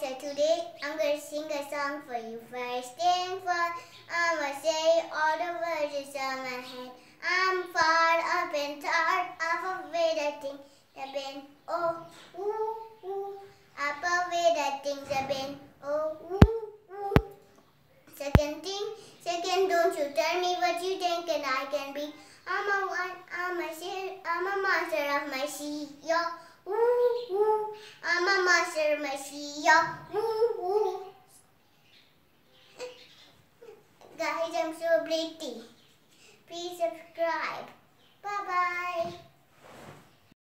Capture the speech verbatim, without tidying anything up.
So today I'm going to sing a song for you. First thing first, I'ma say all the words on my head. I'm far up and tired of a way that things have been. Oh, ooh, ooh. Up a way that things have been. Oh, ooh, ooh. Second thing, second, don't you tell me what you think and I can be. I'm a one, I'm a shit, I'm a monster of my sea, yo. Ooh, ooh. I'm a monster of my sea, yo. Ooh, ooh. Guys, I'm so pretty. Please subscribe. Bye bye.